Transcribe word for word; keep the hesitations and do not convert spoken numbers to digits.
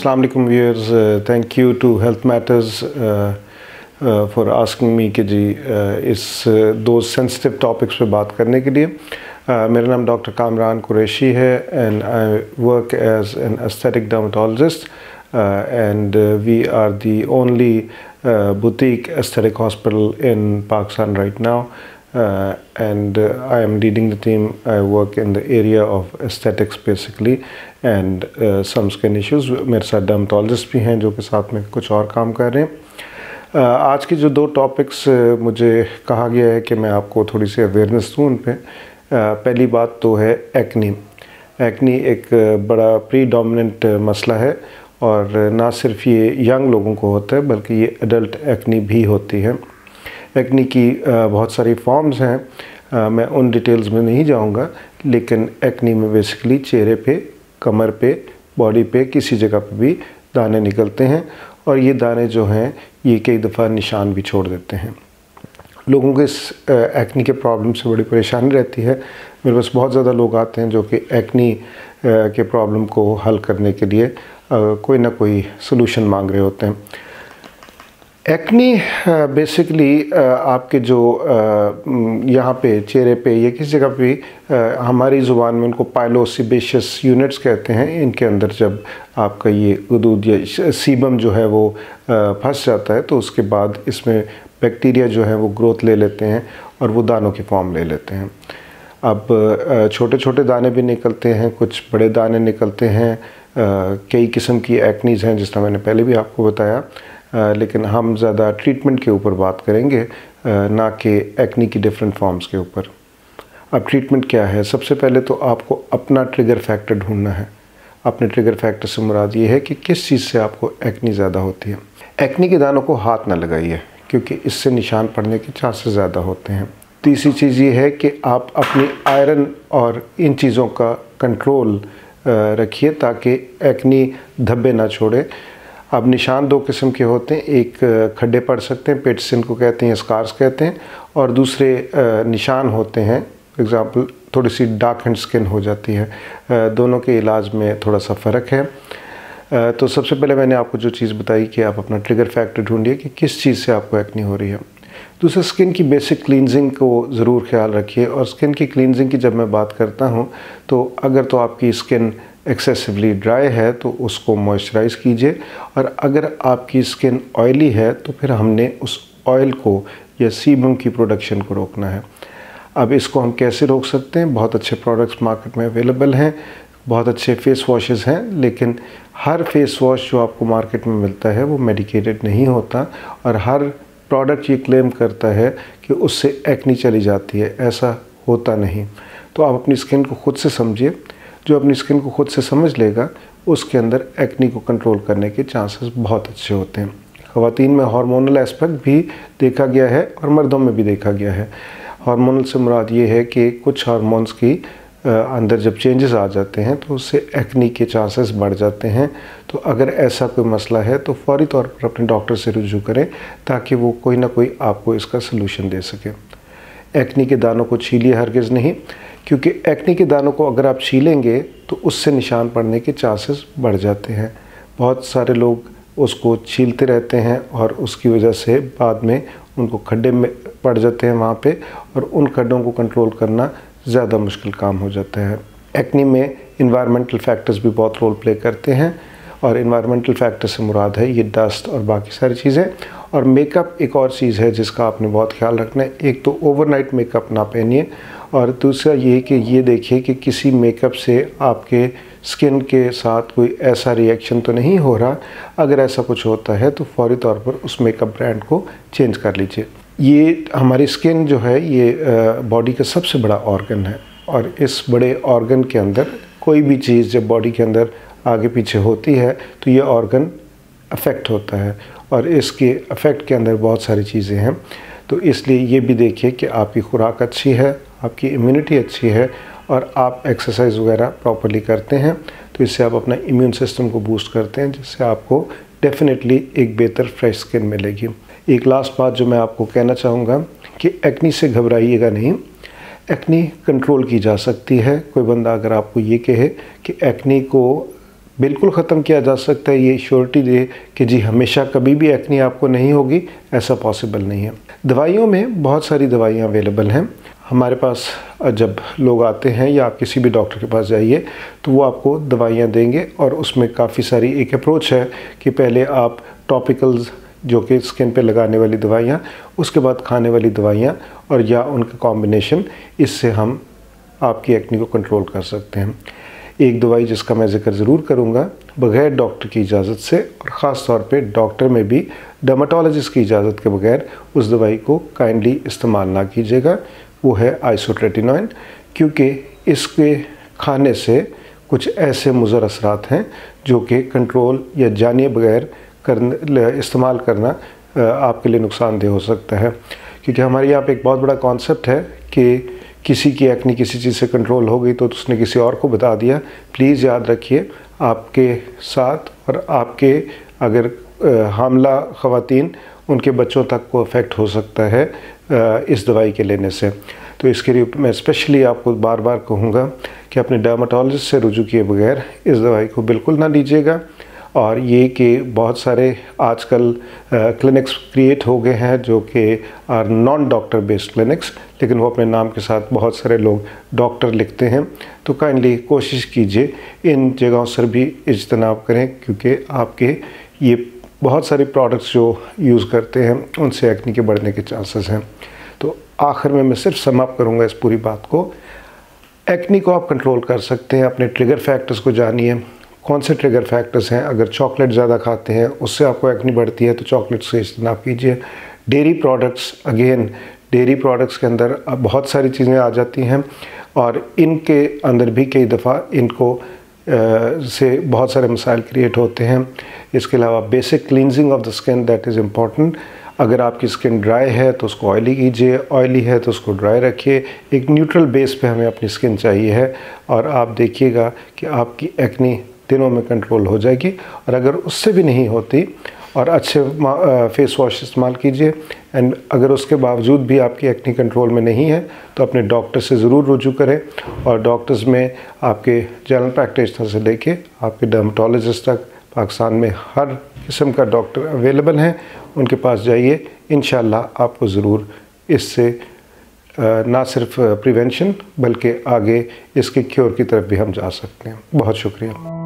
Assalamu alaikum viewers, uh, thank you to Health Matters uh, uh, for asking me कि जी uh, इस uh, दो sensitive topics पे बात करने के लिए। uh, मेरा नाम डॉक्टर कामरान कुरैशी है and I work as an aesthetic dermatologist uh, and uh, we are the only uh, boutique aesthetic hospital in Pakistan right now. Uh, and uh, I am leading the team. I work in the area of aesthetics basically and uh, some skin issues. मेरे साथ dermatologist भी हैं जो कि साथ में कुछ और काम कर रहे हैं। uh, आज की जो दो टॉपिक्स uh, मुझे कहा गया है कि मैं आपको थोड़ी सी अवेयरनेस दूँ उन पे। uh, पहली बात तो है एक्नी। एक्नी एक बड़ा प्रीडोमिनेंट मसला है और ना सिर्फ ये यंग लोगों को होता है बल्कि ये एडल्ट एक्नी भी होती है। एक्नी की बहुत सारी फॉर्म्स हैं, मैं उन डिटेल्स में नहीं जाऊंगा, लेकिन एक्नी में बेसिकली चेहरे पे, कमर पे, बॉडी पे किसी जगह पे भी दाने निकलते हैं और ये दाने जो हैं ये कई दफ़ा निशान भी छोड़ देते हैं। लोगों को इस एक्नी के प्रॉब्लम से बड़ी परेशानी रहती है। मेरे पास बहुत ज़्यादा लोग आते हैं जो कि एक्नी के प्रॉब्लम को हल करने के लिए कोई ना कोई सलूशन मांग रहे होते हैं। एक्नी बेसिकली आपके जो यहाँ पे चेहरे पे या किसी जगह पे, हमारी ज़ुबान में उनको पाइलोसेबेशियस यूनिट्स कहते हैं। इनके अंदर जब आपका ये गुदूद या सीबम जो है वो फंस जाता है तो उसके बाद इसमें बैक्टीरिया जो है वो ग्रोथ ले लेते हैं और वो दानों की फॉर्म ले लेते हैं। अब छोटे छोटे दाने भी निकलते हैं, कुछ बड़े दाने निकलते हैं। कई किस्म की एक्नीज़ हैं जिस तरह मैंने पहले भी आपको बताया। Uh, लेकिन हम ज़्यादा ट्रीटमेंट के ऊपर बात करेंगे, uh, ना कि एक्नी की डिफरेंट फॉर्म्स के ऊपर। अब ट्रीटमेंट क्या है? सबसे पहले तो आपको अपना ट्रिगर फैक्टर ढूंढना है। अपने ट्रिगर फैक्टर से मुराद ये है कि किस चीज़ से आपको एक्नी ज़्यादा होती है। एक्नी के दानों को हाथ ना लगाइए क्योंकि इससे निशान पड़ने के चांसेस ज़्यादा होते हैं। तीसरी चीज़ ये है कि आप अपनी आयरन और इन चीज़ों का कंट्रोल रखिए ताकि एक्नी धब्बे ना छोड़े। अब निशान दो किस्म के होते हैं, एक खड्डे पड़ सकते हैं, पिट्स इनको कहते हैं, स्कार्स कहते हैं, और दूसरे निशान होते हैं, फॉर एग्ज़ाम्पल थोड़ी सी डार्क एंड स्किन हो जाती है। दोनों के इलाज में थोड़ा सा फ़र्क है। तो सबसे पहले मैंने आपको जो चीज़ बताई कि आप अपना ट्रिगर फैक्टर ढूंढिए कि किस चीज़ से आपको एक्नी हो रही है। दूसरा, स्किन की बेसिक क्लींजिंग को ज़रूर ख्याल रखिए। और स्किन की क्लींजिंग की जब मैं बात करता हूँ तो अगर तो आपकी स्किन एक्सेसिवली ड्राई है तो उसको मॉइस्चराइज़ कीजिए, और अगर आपकी स्किन ऑयली है तो फिर हमने उस ऑयल को या सीबम की प्रोडक्शन को रोकना है। अब इसको हम कैसे रोक सकते हैं? बहुत अच्छे प्रोडक्ट्स मार्केट में अवेलेबल हैं, बहुत अच्छे फेस वॉशेज़ हैं, लेकिन हर फेस वॉश जो आपको मार्केट में मिलता है वो मेडिकेटेड नहीं होता और हर प्रोडक्ट ये क्लेम करता है कि उससे एक्नी चली जाती है। ऐसा होता नहीं। तो आप अपनी स्किन को खुद से समझिए। जो अपनी स्किन को खुद से समझ लेगा उसके अंदर एक्नी को कंट्रोल करने के चांसेस बहुत अच्छे होते हैं। ख़वातीन में हार्मोनल एस्पेक्ट भी देखा गया है और मर्दों में भी देखा गया है। हार्मोनल से मुराद ये है कि कुछ हार्मोन्स की अंदर जब चेंजेस आ जाते हैं तो उससे एक्नी के चांसेस बढ़ जाते हैं। तो अगर ऐसा कोई मसला है तो फौरी तौर पर अपने डॉक्टर से रुजू करें ताकि वो कोई ना कोई आपको इसका सलूशन दे सके। एक्नी के दानों को छीलिए हरगिज़ नहीं, क्योंकि एक्नी के दानों को अगर आप छीलेंगे तो उससे निशान पड़ने के चांसेस बढ़ जाते हैं। बहुत सारे लोग उसको छीलते रहते हैं और उसकी वजह से बाद में उनको खड्डे में पड़ जाते हैं वहाँ पे, और उन खड्डों को कंट्रोल करना ज़्यादा मुश्किल काम हो जाता है। एक्नी में इन्वायरमेंटल फैक्टर्स भी बहुत रोल प्ले करते हैं, और इन्वायरमेंटल फैक्टर से मुराद है ये डस्ट और बाकी सारी चीज़ें। और मेकअप एक और चीज़ है जिसका आपने बहुत ख्याल रखना है। एक तो ओवरनाइट मेकअप ना पहनिए, और दूसरा ये कि ये देखिए कि किसी मेकअप से आपके स्किन के साथ कोई ऐसा रिएक्शन तो नहीं हो रहा। अगर ऐसा कुछ होता है तो फौरी तौर पर उस मेकअप ब्रांड को चेंज कर लीजिए। ये हमारी स्किन जो है ये बॉडी का सबसे बड़ा ऑर्गन है, और इस बड़े ऑर्गन के अंदर कोई भी चीज़ जब बॉडी के अंदर आगे पीछे होती है तो ये ऑर्गन अफेक्ट होता है, और इसके अफेक्ट के अंदर बहुत सारी चीज़ें हैं। तो इसलिए ये भी देखिए कि आपकी खुराक अच्छी है, आपकी इम्यूनिटी अच्छी है, और आप एक्सरसाइज वगैरह प्रॉपर्ली करते हैं, तो इससे आप अपना इम्यून सिस्टम को बूस्ट करते हैं, जिससे आपको डेफिनेटली एक बेहतर फ्रेश स्किन मिलेगी। एक लास्ट बात जो मैं आपको कहना चाहूँगा कि एक्नी से घबराइएगा नहीं। एक्नी कंट्रोल की जा सकती है। कोई बंदा अगर आपको ये कहे कि एक्नी को बिल्कुल ख़त्म किया जा सकता है, ये श्योरिटी दे कि जी हमेशा कभी भी एक्ने आपको नहीं होगी, ऐसा पॉसिबल नहीं है। दवाइयों में बहुत सारी दवाइयाँ अवेलेबल हैं हमारे पास। जब लोग आते हैं या आप किसी भी डॉक्टर के पास जाइए तो वो आपको दवाइयाँ देंगे और उसमें काफ़ी सारी एक अप्रोच है कि पहले आप टॉपिकल्स जो कि स्किन पे लगाने वाली दवाइयाँ, उसके बाद खाने वाली दवाइयाँ और या उनका कॉम्बिनेशन, इससे हम आपकी एक्ने को कंट्रोल कर सकते हैं। एक दवाई जिसका मैं जिक्र ज़रूर करूँगा बग़ैर डॉक्टर की इजाज़त से, और ख़ास तौर पे डॉक्टर में भी डर्मेटोलॉजिस्ट की इजाज़त के बगैर उस दवाई को काइंडली इस्तेमाल ना कीजिएगा, वो है आइसोट्रेटिनोइन। क्योंकि इसके खाने से कुछ ऐसे मुज़र असरात हैं जो कि कंट्रोल या जानिए बगैर करने इस्तेमाल करना आपके लिए नुकसानदेह हो सकता है। क्योंकि हमारे यहाँ पे एक बहुत बड़ा कॉन्सेप्ट है कि किसी की एक्ने किसी चीज़ से कंट्रोल हो गई तो उसने किसी और को बता दिया। प्लीज़ याद रखिए, आपके साथ और आपके अगर हामला ख़वातीन, उनके बच्चों तक को अफेक्ट हो सकता है इस दवाई के लेने से। तो इसके लिए मैं स्पेशली आपको बार बार कहूँगा कि अपने डर्मेटोलॉजिस्ट से रुजू किए बगैर इस दवाई को बिल्कुल ना लीजिएगा। और ये कि बहुत सारे आजकल क्लिनिक्स क्रिएट हो गए हैं जो कि are non doctor based clinics, लेकिन वो अपने नाम के साथ बहुत सारे लोग डॉक्टर लिखते हैं। तो काइंडली कोशिश कीजिए इन जगहों से भी इज्तनाब करें, क्योंकि आपके ये बहुत सारे प्रोडक्ट्स जो यूज़ करते हैं उनसे एक्ने के बढ़ने के चांसेस हैं। तो आखिर में मैं सिर्फ सम अप करूँगा इस पूरी बात को। एक्ने को आप कंट्रोल कर सकते हैं, अपने ट्रिगर फैक्टर्स को जानिए। कौन से ट्रिगर फैक्टर्स हैं? अगर चॉकलेट ज़्यादा खाते हैं उससे आपको एक्ने बढ़ती है तो चॉकलेट से इज्तनाब कीजिए। Dairy products, again dairy products के अंदर अब बहुत सारी चीज़ें आ जाती हैं और इनके अंदर भी कई दफ़ा इनको आ, से बहुत सारे मसाइल क्रिएट होते हैं। इसके अलावा basic cleansing of the skin, that is important. अगर आपकी स्किन ड्राई है तो उसको ऑयली कीजिए, ऑयली है तो उसको ड्राई रखिए। एक न्यूट्रल बेस पे हमें अपनी स्किन चाहिए है और आप देखिएगा कि आपकी एक्ने दिनों में कंट्रोल हो जाएगी। और अगर उससे भी नहीं होती और अच्छे फेस वॉश इस्तेमाल कीजिए, एंड अगर उसके बावजूद भी आपकी एक्ने कंट्रोल में नहीं है तो अपने डॉक्टर से ज़रूर रुजू करें। और डॉक्टर्स में आपके जनरल प्रैक्टिशनर से लेके आपके डर्मेटोलॉजिस्ट तक पाकिस्तान में हर किस्म का डॉक्टर अवेलेबल हैं, उनके पास जाइए। इंशाल्लाह आपको ज़रूर इससे ना सिर्फ प्रिवेंशन बल्कि आगे इसके क्योर की तरफ भी हम जा सकते हैं। बहुत शुक्रिया।